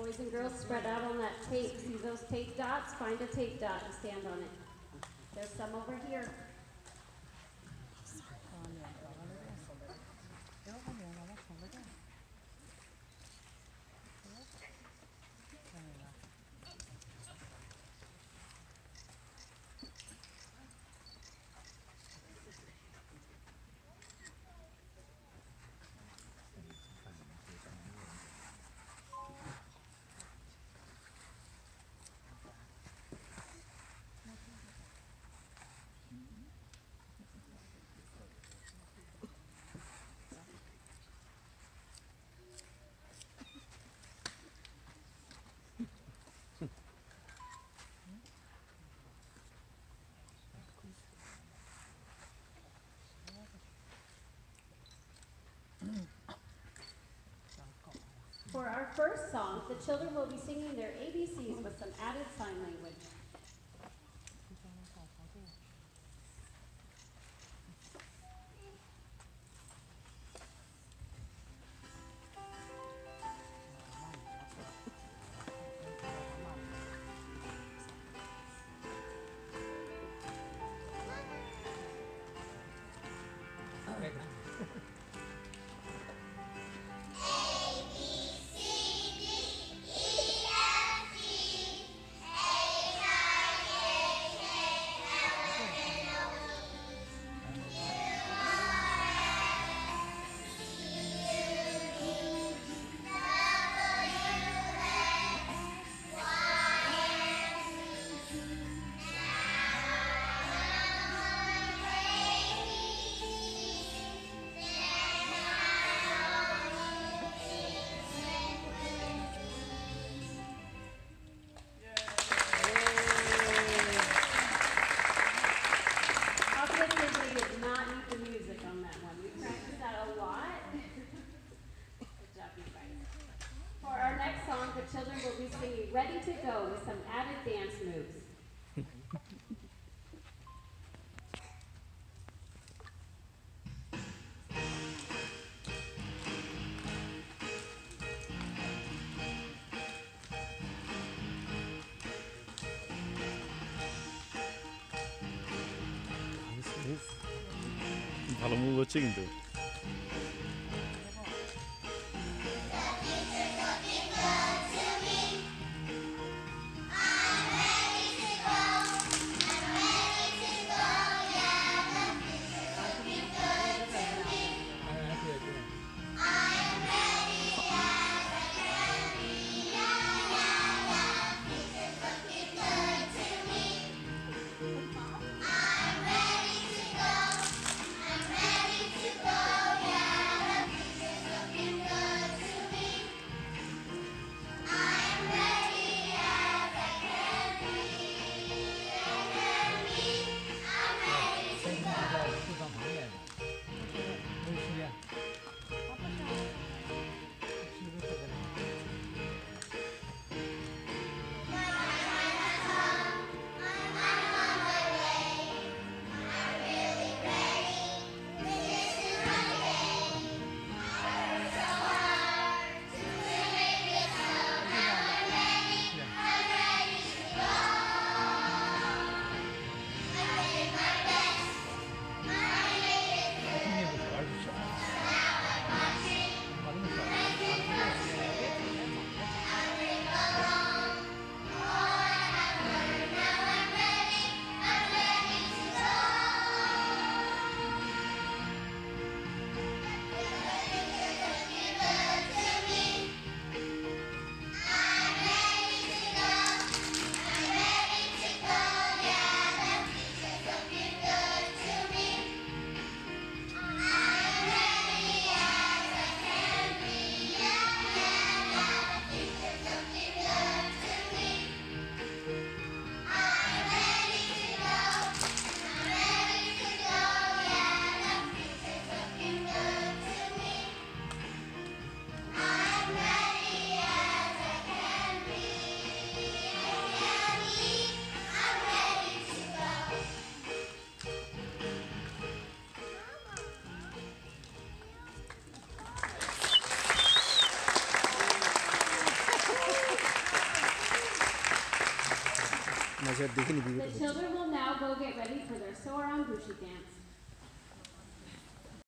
Boys and girls, spread out on that tape. See those tape dots? Find a tape dot and stand on it. There's some over here. For our first song, the children will be singing their ABCs with some added sign language. Children will be singing Ready to Go with some added dance moves. ভালো move হচ্ছে কিন্তু I'm ready to go. The children will now go get ready for their Soar on Bushy dance.